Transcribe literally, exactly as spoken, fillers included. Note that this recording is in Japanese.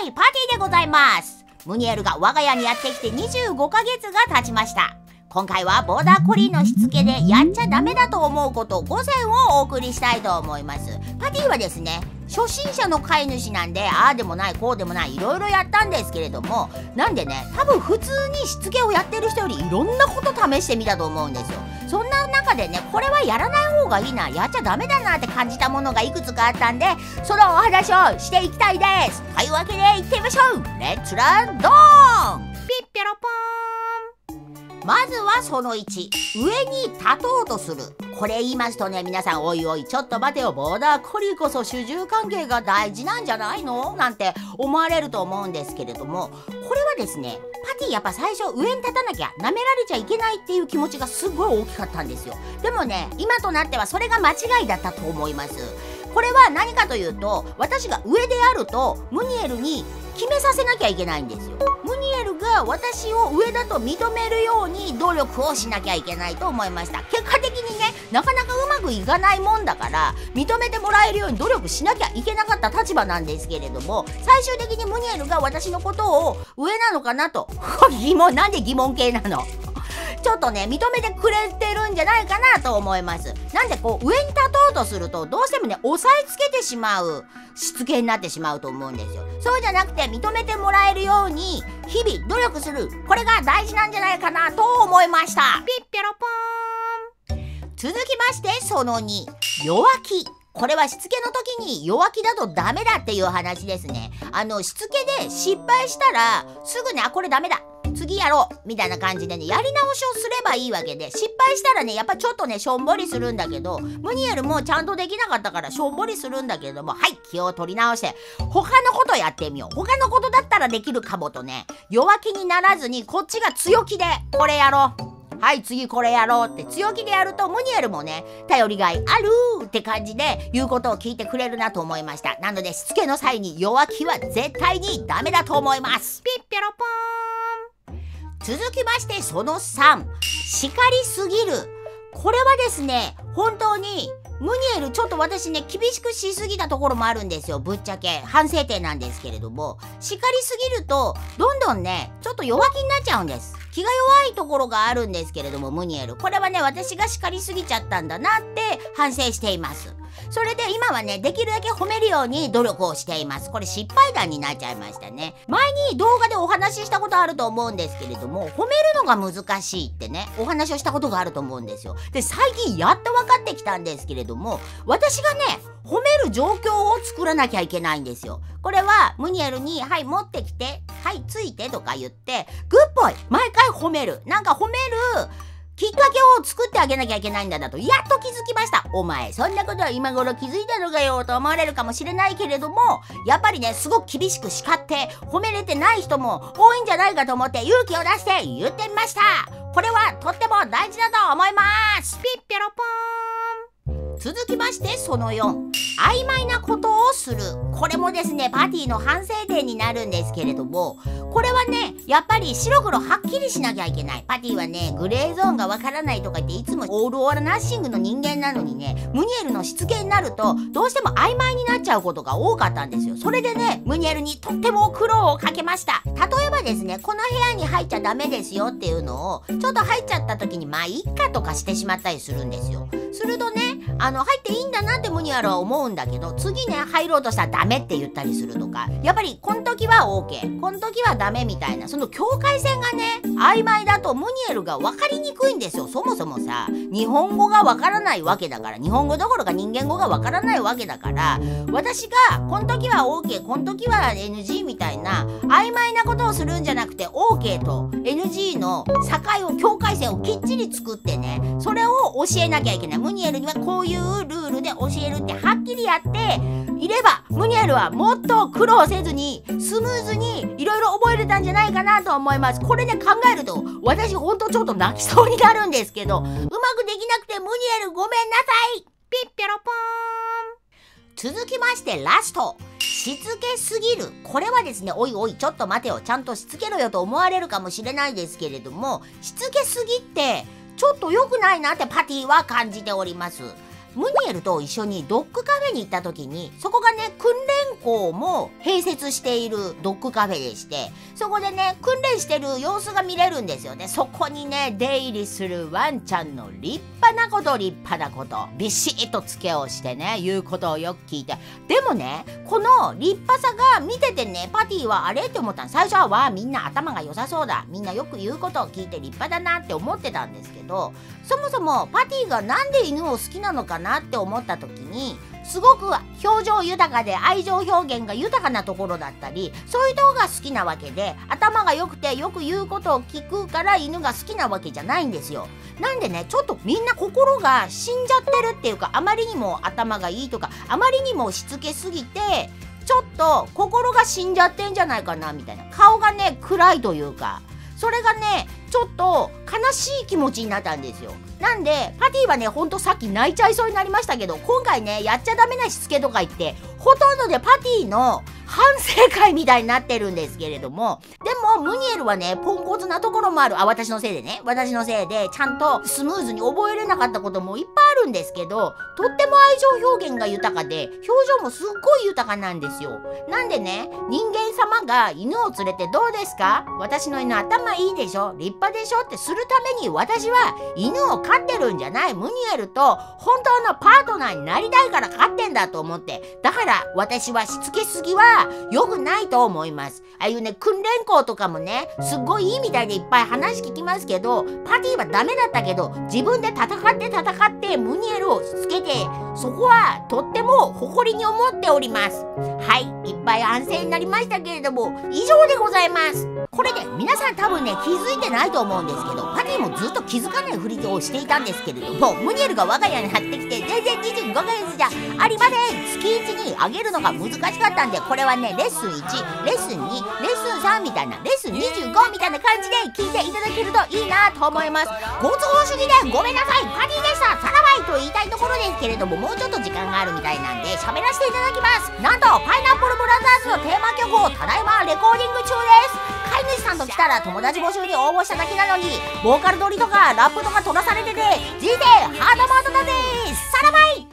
いパーティーでございます。ムニエルが我が家にやってきてにじゅうごかげつが経ちました。今回はボーダーコリーのしつけでやっちゃダメだと思うことごせんをお送りしたいと思います。パティはですね、初心者の飼い主なんで、ああでもないこうでもないいろいろやったんですけれども、なんでね、多分普通にしつけをやってる人よりいろんなこと試してみたと思うんですよ。そんな中でね、これはやらない方がいいな、やっちゃダメだなって感じたものがいくつかあったんで、そのお話をしていきたいです。というわけで行ってみましょう。レッツランドーン。ピッピョロポーン。まずはそのいち、上に立とうとする。これ言いますとね、皆さんおいおいちょっと待てよ、ボーダーコリーこそ主従関係が大事なんじゃないのなんて思われると思うんですけれども、これはですね、パティやっぱ最初上に立たなきゃ舐められちゃいけないっていう気持ちがすごい大きかったんですよ。でもね、今となってはそれが間違いだったと思います。これは何かというと、私が上であるとムニエルに決めさせなきゃいけないんですよ。ムニエルが私を上だと認めるように努力をしなきゃいけないと思いました。結果的にね、なかなかうまくいかないもんだから認めてもらえるように努力しなきゃいけなかった立場なんですけれども、最終的にムニエルが私のことを上なのかなと疑問、なんで疑問系なのちょっとね、認めてくれてるんじゃないかなと思います。なんでこう上に立とうとするとどうしてもね、押さえつけてしまうしつけになってしまうと思うんですよ。そうじゃなくて認めてもらえるように日々努力する、これが大事なんじゃないかなと思いました。ピッピョロポーン。続きましてそのに、弱気。これはしつけの時に弱気だとダメだっていう話ですね。あのしつけで失敗したらすぐね、あこれダメだ、次やろうみたいな感じでね、やり直しをすればいいわけで、失敗したらね、やっぱちょっとねしょんぼりするんだけど、ムニエルもちゃんとできなかったからしょんぼりするんだけれども、はい、気を取り直して他のことやってみよう、他のことだったらできるかもとね、弱気にならずにこっちが強気でこれやろう、はい次これやろうって強気でやると、ムニエルもね頼りがいあるって感じで言うことを聞いてくれるなと思いました。なのでしつけの際に弱気は絶対にダメだと思います。ピッピョロポーン。続きましてそのさん、叱りすぎる。これはですね、本当にムニエルちょっと私ね厳しくしすぎたところもあるんですよ。ぶっちゃけ反省点なんですけれども、叱りすぎるとどんどんねちょっと弱気になっちゃうんです。気が弱いところがあるんですけれども、ムニエルこれはね、私が叱りすぎちゃったんだなって反省しています。それで今はね、できるだけ褒めるように努力をしています。これ失敗談になっちゃいましたね。前に動画でお話ししたことあると思うんですけれども、褒めるのが難しいってね、お話をしたことがあると思うんですよ。で、最近やっと分かってきたんですけれども、私がね、褒める状況を作らなきゃいけないんですよ。これはムニエルに、はい持ってきて、はいついてとか言って、グッポイ毎回褒める。なんか褒めるきっかけを作ってあげなきゃいけないんだなと、やっと気づきました。お前そんなことは今頃気づいたのかよと思われるかもしれないけれども、やっぱりねすごく厳しく叱って褒めれてない人も多いんじゃないかと思って勇気を出して言ってみました。これはとっても大事だと思います。ピッピョロポーン。続きましてそのよん、曖昧なことをする。これもですねパティの反省点になるんですけれども、これはねやっぱり白黒はっきりしなきゃいけない。パティはねグレーゾーンがわからないとか言っていつもオールオールナッシングの人間なのにね、ムニエルのしつけになるとどうしても曖昧になっちゃうことが多かったんですよ。それでねムニエルにとっても苦労をかけました。例えばですね、この部屋に入っちゃダメですよっていうのをちょっと入っちゃった時にまあいっかとかしてしまったりするんですよ。するとね、あの入っていいんだなってムニエルは思うんだけど、次ね入ろうとしたらダメって言ったりするとか、やっぱりこの時は オーケー この時はダメみたいな、その境界線がね曖昧だとムニエルが分かりにくいんですよ。そもそもさ、日本語が分からないわけだから、日本語どころか人間語が分からないわけだから、私がこの時は オーケー この時は エヌジー みたいな曖昧なことをするんじゃなくて オーケー と エヌジー の境を境界線をきっちり作ってね、それを教えなきゃいけない。ムニエルにはこういうルールで教えるってはっきりやっていれば、ムニエルはもっと苦労せずにスムーズにいろいろ覚えれたんじゃないかなと思います。これね考えると私ほんとちょっと泣きそうになるんですけど、うまくできなくてムニエルごめんなさい。ピッピョロポーン。続きましてラスト、しつけすぎる。これはですね、おいおいちょっと待てよ、ちゃんとしつけろよと思われるかもしれないですけれども、しつけすぎってちょっと良くないなってパティは感じております。 ムニエルと一緒にドッグカフェに行った時に、そこがね訓練校も併設しているドッグカフェでして、そこでね訓練してる様子が見れるんですよね。そこにね出入りするワンちゃんの立派なこと立派なことビシッとつけをしてね言うことをよく聞いて、でもねこの立派さが見ててね、パティはあれって思ったの。最初はわあみんな頭が良さそうだ、みんなよく言うことを聞いて立派だなって思ってたんですけど、そもそもパティがなんで犬を好きなのかなって思った時に、すごく表情豊かで愛情表現が豊かなところだったり、そういうとこが好きなわけで、頭が良くてよく言うことを聞くから犬が好きなわけじゃないんですよ。なんでねちょっとみんな心が死んじゃってるっていうか、あまりにも頭がいいとかあまりにもしつけすぎてちょっと心が死んじゃってんじゃないかなみたいな、顔がね暗いというか、それがねちょっと悲しい気持ちになったんですよ。なんでパティはねほんとさっき泣いちゃいそうになりましたけど、今回ねやっちゃダメなしつけとか言ってほとんどでパティの反省会みたいになってるんですけれども、でもムニエルはねポンコツなところもある。あ、私のせいでね私のせいでちゃんとスムーズに覚えれなかったこともいっぱいあるんですけど、とっても愛情表現が豊かで表情もすっごい豊かなんですよ。なんでね人間様が犬を連れてどうですか、私の犬頭いいでしょ、立派でしょってするために私は犬を飼ってるんじゃない。ムニエルと本当のパートナーになりたいから飼ってんだと思って、だから私はしつけすぎは良くないと思います。ああいうね訓練校とかもねすっごいいいみたいでいっぱい話聞きますけど、パティはダメだったけど自分で戦って戦ってムニエルをしつけて、そこはとっても誇りに思っております。はい、いっぱい反省になりましたけれども以上でございます。これで皆さん多分ね気づいてないと思うんですけど、パティもずっと気づかないふりをしていたんですけれども、ムニエルが我が家にやってきて全然にじゅうごかげつじゃありません。月いちにあげるのが難しかったんで、これはねレッスンいち、レッスンに、レッスンさんみたいな、レッスンにじゅうごみたいな感じで聞いていただけるといいなと思います。ご都合主義でごめんなさい、パティでした、さらばいと言いたいところですけれども、もうちょっと時間があるみたいなんで喋らせていただきます。なんとパイナップルブラザーズのテーマ曲をただいまレコーディング中です。飼い主さんと来たら友達募集に応募しただけなのにボーカル撮りとかラップとか撮らされてて人生ハードモードだぜ。さらばい。